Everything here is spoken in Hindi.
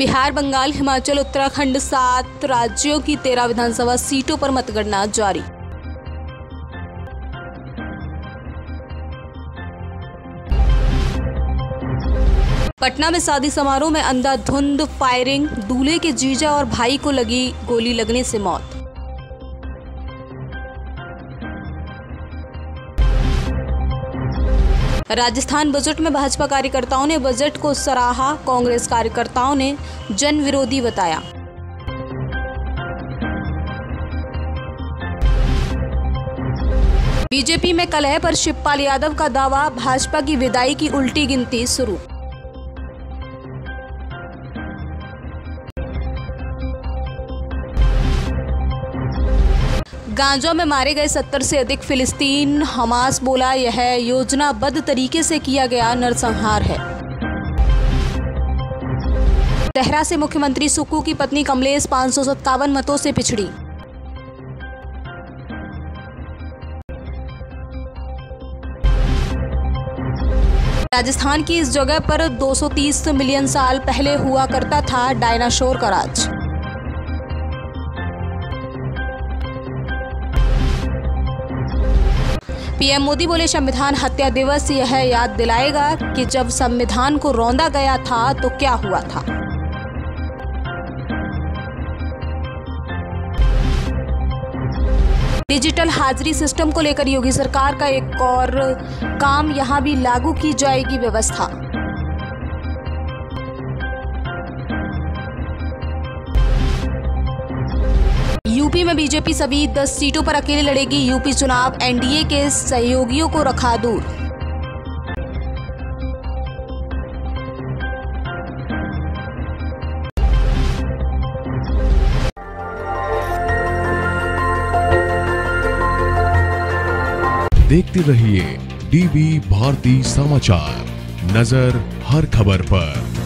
बिहार, बंगाल, हिमाचल, उत्तराखंड 7 राज्यों की 13 विधानसभा सीटों पर मतगणना जारी। पटना में शादी समारोह में अंधाधुंध फायरिंग, दूल्हे के जीजा और भाई को लगी गोली लगने से मौत। राजस्थान बजट में भाजपा कार्यकर्ताओं ने बजट को सराहा, कांग्रेस कार्यकर्ताओं ने जन विरोधी बताया। बीजेपी में कलह पर शिवपाल यादव का दावा, भाजपा की विदाई की उल्टी गिनती शुरू। गाजा में मारे गए 70 से अधिक फिलिस्तीन, हमास बोला यह योजनाबद्ध तरीके से किया गया नरसंहार है। तेहरा से मुख्यमंत्री सुक्कू की पत्नी कमलेश 557 मतों से पिछड़ी। राजस्थान की इस जगह पर 230 मिलियन साल पहले हुआ करता था डायनासोर का राज। पीएम मोदी बोले संविधान हत्या दिवस यह याद दिलाएगा कि जब संविधान को रौंदा गया था तो क्या हुआ था। डिजिटल हाजिरी सिस्टम को लेकर योगी सरकार का एक और काम, यहां भी लागू की जाएगी व्यवस्था। यूपी में बीजेपी सभी 10 सीटों पर अकेले लड़ेगी यूपी चुनाव, एनडीए के सहयोगियों को रखा दूर। देखते रहिए डीवी भारती समाचार, नजर हर खबर पर।